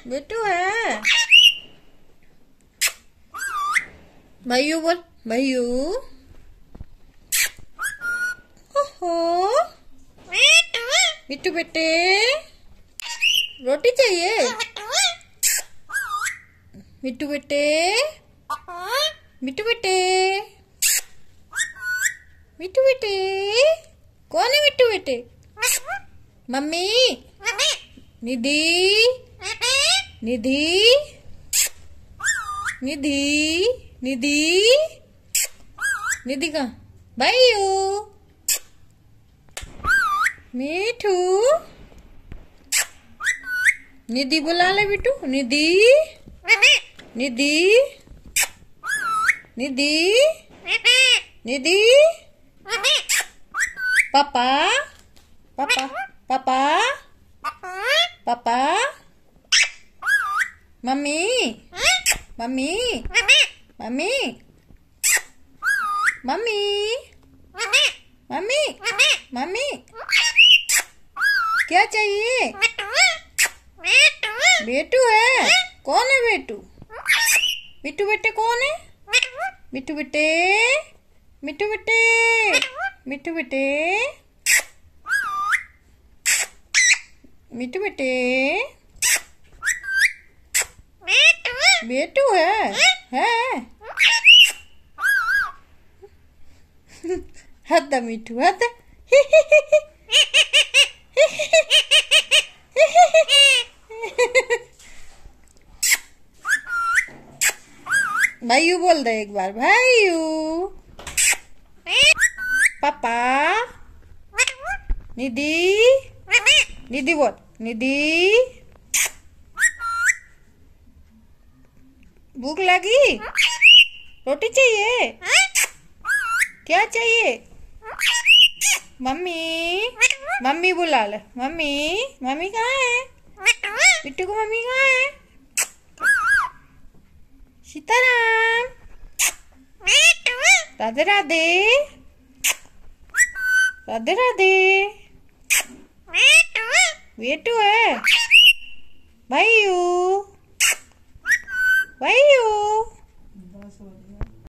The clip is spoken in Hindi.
मिट्टू है। मयू बोल, मयू। ओहो, मिट्टू बेटे, रोटी चाहिए? मिट्टू बेटे, मिट्टू बेटे, मिट्टू बेटे, कौन है मिट्टू बेटे? मम्मी, निधि, निधि, निधि, निधि, निधि कहाँ? भाईयू, मिठू, निधि बुला ले बिट्टू। निधि, निधि, निधि, निधि, पापा, पापा, पापा, पापा, मम्मी, मम्मी, मम्मी, मम्मी, मम्मी, मम्मी, क्या चाहिए? बेटू है। कौन है बेटू? मिट्टू बेटे कौन है? मिट्टू बेटे, मिट्टू बेटे, मिट्टू बेटे, मिट्टू बेटे, बेटू है। हद मिट्टू हद। भाईयू बोल दे एक बार, भाईयू। पापा, निधि, निधि बोल, निधि। भूख लगी? रोटी चाहिए? क्या चाहिए? मम्मी, मम्मी बुला ले। मम्मी, मम्मी कहाँ है? मिट्टू को मम्मी कहाँ है? सीताराम, राधे राधे, राधे राधे। बेटू है। भाईयू, भाईयू।